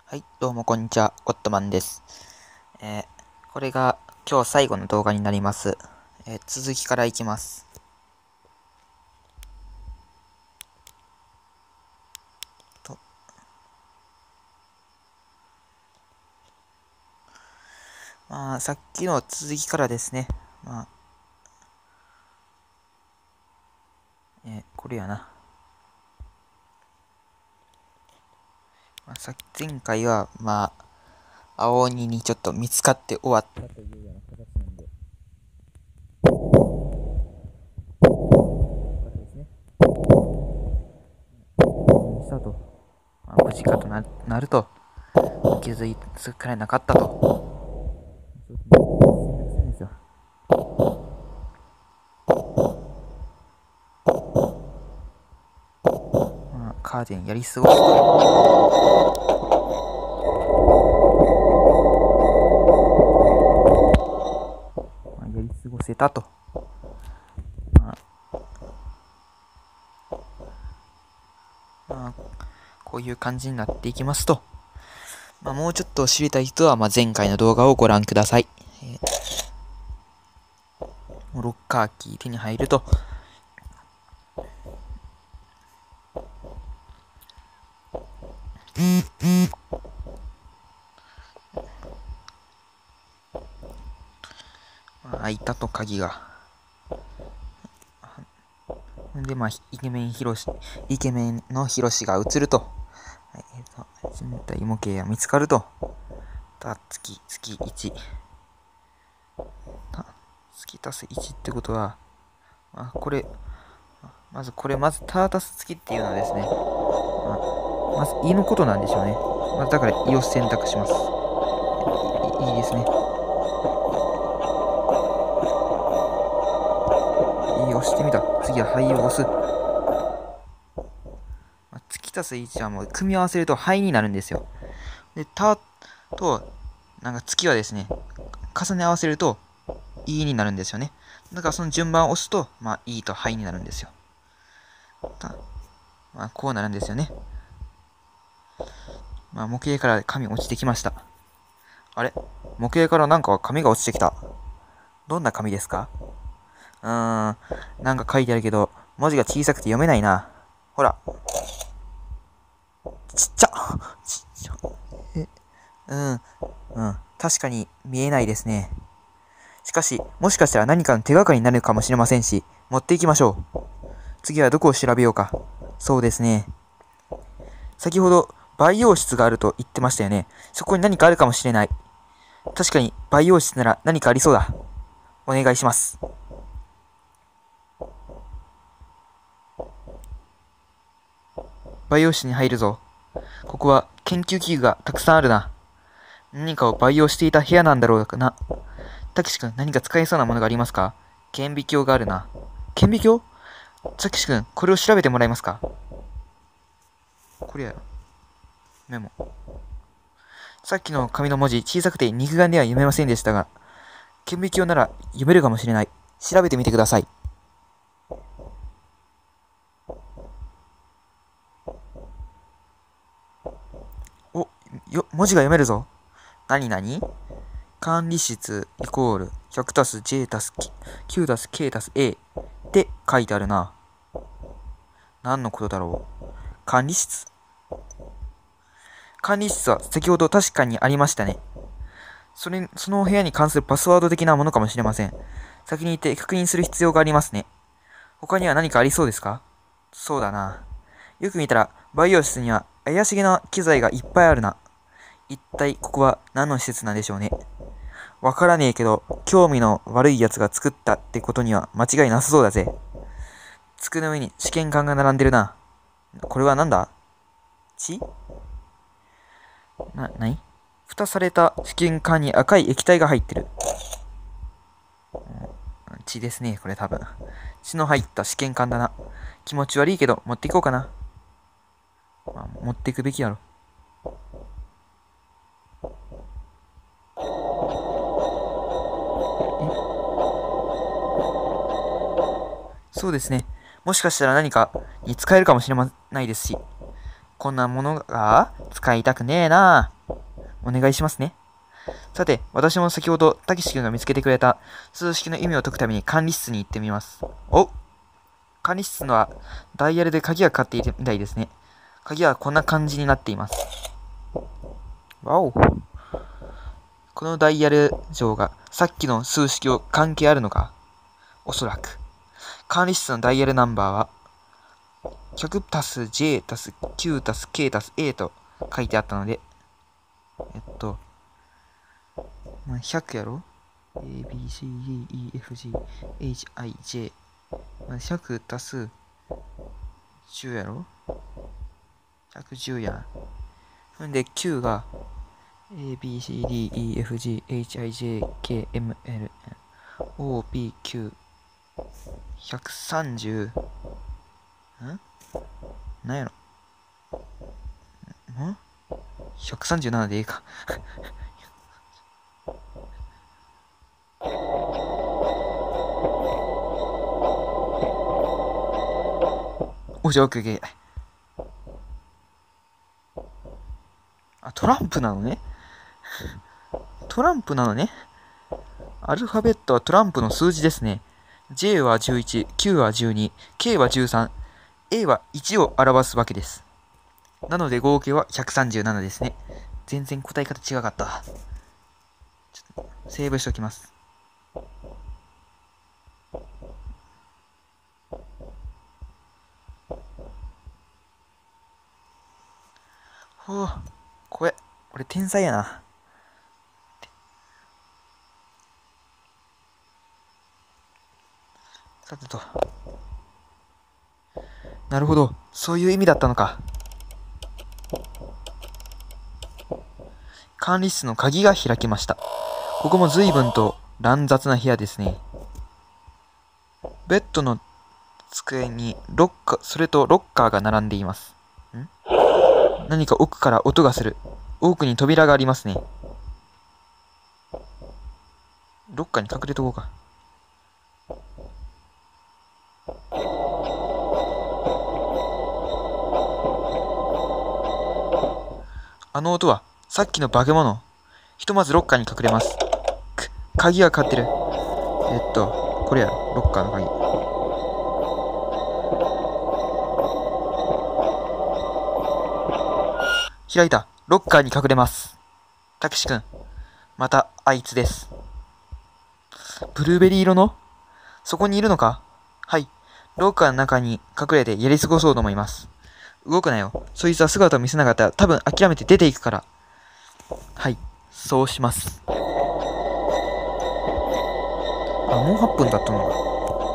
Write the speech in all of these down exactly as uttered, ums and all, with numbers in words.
はい、どうもこんにちは、ゴットマンです。えーこれが今日最後の動画になります。えー続きからいきます。と、まあ、さっきの続きからですね。まあ、えーこれやな。まあ、さっき前回は、まあ、青鬼にちょっと見つかって終わったというような形なんで、ですね。したと、まあ、無事かとななると、気づいてくれなかったと。戦略戦ですよ。まあ、カーテンやり過ごすと、まあ、やり過ごせたと。まあ、まあ、こういう感じになっていきますと、まあ、もうちょっと知りたい人は、まあ、前回の動画をご覧ください。えー、ロッカーキー手に入ると、まあ、開いたと鍵が。で、まあ、イケメンヒロシ、イケメンのヒロシが映ると、えーと、人体模型が見つかると、た、月、月いち。た、月足すいちってことは、まあ、これ、まずこれ、まず、た足す月っていうのはですね、まあ、まず、いのことなんでしょうね。まず、だから、いを選択します。い、いいですね。いを押してみた。次は、はいを押す。まあ、月足すいちはもう、組み合わせると、はいになるんですよ。で、たと、なんか月はですね、重ね合わせると、いになるんですよね。だからその順番を押すと、まあ、いとはいになるんですよ。まあ、こうなるんですよね。まあ、模型から紙落ちてきました。あれ模型からなんか紙が落ちてきた。どんな紙ですか？うーん、なんか書いてあるけど、文字が小さくて読めないな。ほら。ちっちゃちっちゃ。え、うん、うん。確かに見えないですね。しかし、もしかしたら何かの手がかりになるかもしれませんし、持っていきましょう。次はどこを調べようか。そうですね。先ほど、培養室があると言ってましたよね。そこに何かあるかもしれない。確かに、培養室なら何かありそうだ。お願いします。培養室に入るぞ。ここは研究器具がたくさんあるな。何かを培養していた部屋なんだろうかな。たけし君、何か使えそうなものがありますか？顕微鏡があるな。顕微鏡？たけし君、これを調べてもらえますか？これやろ。メモ。さっきの紙の文字、小さくて肉眼では読めませんでしたが、顕微鏡なら読めるかもしれない。調べてみてください。お、よ、文字が読めるぞ。なになに？管理室イコール ひゃくたすジェイ たす きゅう たす ケー たす エー って書いてあるな。何のことだろう。管理室。管理室は先ほど確かにありましたね。それ、その部屋に関するパスワード的なものかもしれません。先に行って確認する必要がありますね。他には何かありそうですか？そうだな。よく見たら、培養室には怪しげな機材がいっぱいあるな。一体ここは何の施設なんでしょうね。わからねえけど、興味の悪い奴が作ったってことには間違いなさそうだぜ。机の上に試験管が並んでるな。これはなんだ？血？な、なに？蓋された試験管に赤い液体が入ってる。血ですね、これ多分。血の入った試験管だな。気持ち悪いけど、持っていこうかな。まあ、持っていくべきやろ。そうですね。もしかしたら何かに使えるかもしれないですし。こんなものが使いたくねえな。 お願いしますね。さて、私も先ほど、たけし君が見つけてくれた数式の意味を解くために管理室に行ってみます。お、管理室のはダイヤルで鍵がかかっているみたいですね。鍵はこんな感じになっています。わお。このダイヤル上がさっきの数式を関係あるのか？おそらく。管理室のダイヤルナンバーは、ひゃくたす ジェイ たす キュー たす ケー たす エー と書いてあったので、えっと、ひゃくやろ？ A, B, C, D, E, F, G, H, I, J。ひゃくたすじゅうやろ？ ひゃくじゅう やん。んで、きゅうが A, B, C, D, E, F, G, H, I, J, K, M, L, O, P, Q。ひゃくさんじゅう。んなんやろん ?ひゃくさんじゅうなな でいいか。お上空芸。あ、トランプなのね。トランプなのね。アルファベットはトランプの数字ですね。J はじゅういち、Q はじゅうに、K はじゅうさん、A はいちを表すわけです。なので合計はひゃくさんじゅうななですね。全然答え方違かった。ちょっとセーブしておきます。ほう、これ、俺天才やな。さてと。なるほど、そういう意味だったのか。管理室の鍵が開きました。ここも随分と乱雑な部屋ですね。ベッドの机にロッカー、それとロッカーが並んでいます。ん？何か奥から音がする。奥に扉がありますね。ロッカーに隠れとこうか。あの音は、さっきの化け物。ひとまずロッカーに隠れます。く、鍵がかかってる。えっと、これやろ、ロッカーの鍵。開いた。ロッカーに隠れます。たけし君。また、あいつです。ブルーベリー色の？そこにいるのか？はい。ロッカーの中に隠れてやり過ごそうと思います。動くなよ。そいつは姿を見せなかったら多分諦めて出ていくから。はい。そうします。あ、もうはっぷん経ったのか。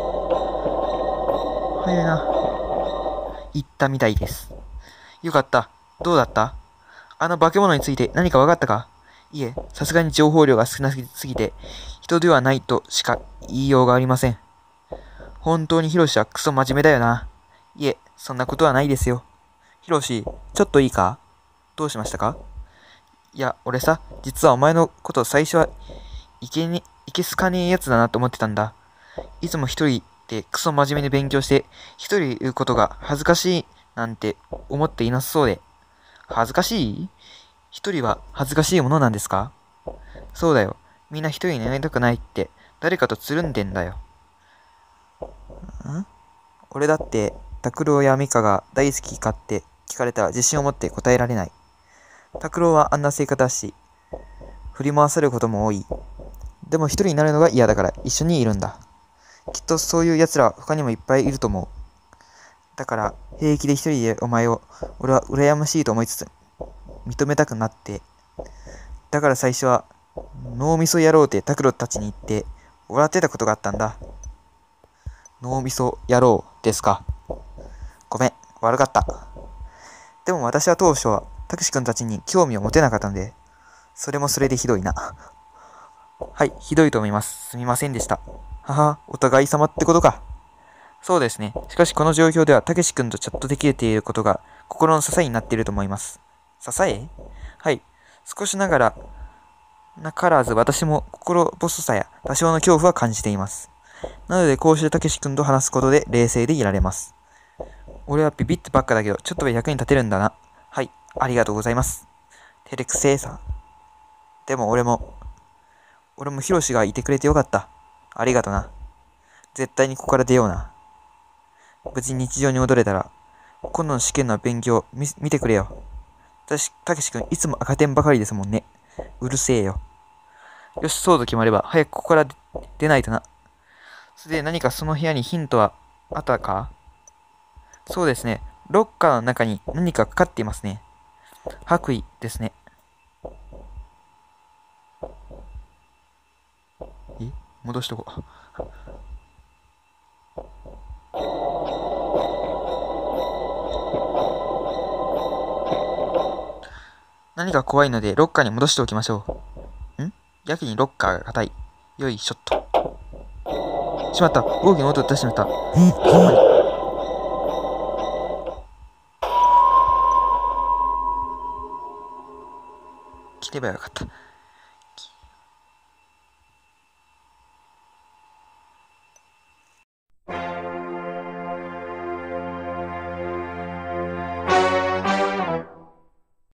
早いな。言ったみたいです。よかった。どうだった？あの化け物について何か分かったか？いえ、さすがに情報量が少なすぎて、人ではないとしか言いようがありません。本当にヒロシはクソ真面目だよな。いえ、そんなことはないですよ。ヒロシ、ちょっといいか？どうしましたか？いや、俺さ、実はお前のこと最初はいけね、いけすかねえやつだなと思ってたんだ。いつも一人でクソ真面目に勉強して、一人いることが恥ずかしいなんて思っていなさそうで。恥ずかしい？一人は恥ずかしいものなんですか？そうだよ。みんな一人になりたくないって誰かとつるんでんだよ。ん？俺だって、拓郎や美香が大好きかって聞かれたら自信を持って答えられない。拓郎はあんな性格だし、振り回されることも多い。でも一人になるのが嫌だから一緒にいるんだ。きっとそういう奴ら他にもいっぱいいると思う。だから平気で一人でお前を俺は羨ましいと思いつつ認めたくなって。だから最初は脳みそ野郎って拓郎たちに言って笑ってたことがあったんだ。脳みそ野郎ですか。ごめん、悪かった。でも私は当初はたけし君たちに興味を持てなかったので、それもそれでひどいな。はい、ひどいと思います。すみませんでした。はは、お互い様ってことか。そうですね。しかしこの状況ではたけし君とチャットできていることが心の支えになっていると思います。支え？はい。少しながら、なからず私も心細さや多少の恐怖は感じています。なのでこうしてたけし君と話すことで冷静でいられます。俺はビビってばっかだけど、ちょっとは役に立てるんだな。はい、ありがとうございます。照れくせえさ。 でも俺も、俺もヒロシがいてくれてよかった。ありがとな。絶対にここから出ような。無事に日常に戻れたら、今度の試験の勉強見、見てくれよ。たし、たけし君いつも赤点ばかりですもんね。うるせえよ。よし、そうと決まれば、早くここから出出ないとな。それで何かその部屋にヒントはあったか？そうですね。ロッカーの中に何かかかっていますね。白衣ですね。え戻しとこう。何か怖いのでロッカーに戻しておきましょう。んやけにロッカーが硬い。よいしょっと。しまった。大きな音を出してしまった。ほんまに。来ればよかった。